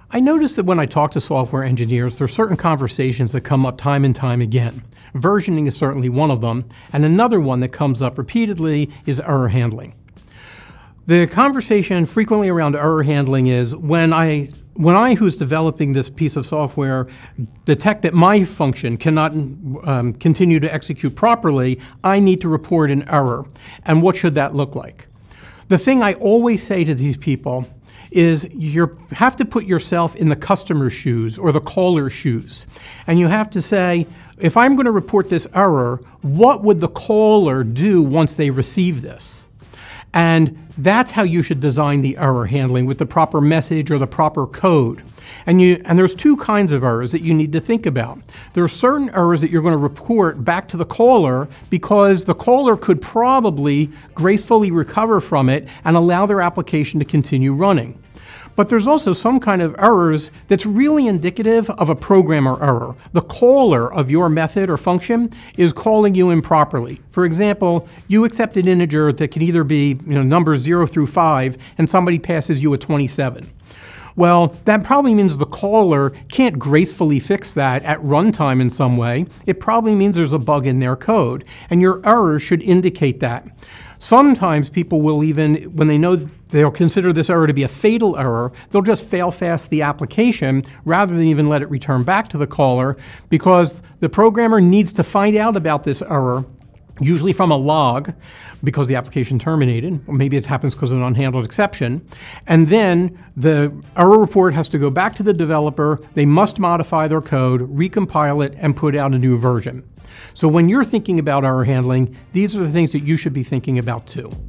I notice that when I talk to software engineers, there are certain conversations that come up time and time again. Versioning is certainly one of them, and another one that comes up repeatedly is error handling. The conversation frequently around error handling is when I, who's developing this piece of software, detect that my function cannot continue to execute properly, I need to report an error. And what should that look like? The thing I always say to these people is you have to put yourself in the customer's shoes or the caller's shoes. And you have to say, if I'm going to report this error, what would the caller do once they receive this? And that's how you should design the error handling, with the proper message or the proper code. And there's two kinds of errors that you need to think about. There are certain errors that you're going to report back to the caller because the caller could probably gracefully recover from it and allow their application to continue running. But there's also some kind of errors that's really indicative of a programmer error. The caller of your method or function is calling you improperly. For example, you accept an integer that can either be numbers 0 through 5, and somebody passes you a 27. Well, that probably means the caller can't gracefully fix that at runtime in some way. It probably means there's a bug in their code, and your error should indicate that. Sometimes people will even, when they know they'll consider this error to be a fatal error, they'll just fail fast the application rather than even let it return back to the caller, because the programmer needs to find out about this error, usually from a log, because the application terminated, or maybe it happens because of an unhandled exception. And then the error report has to go back to the developer. They must modify their code, recompile it, and put out a new version. So when you're thinking about error handling, these are the things that you should be thinking about too.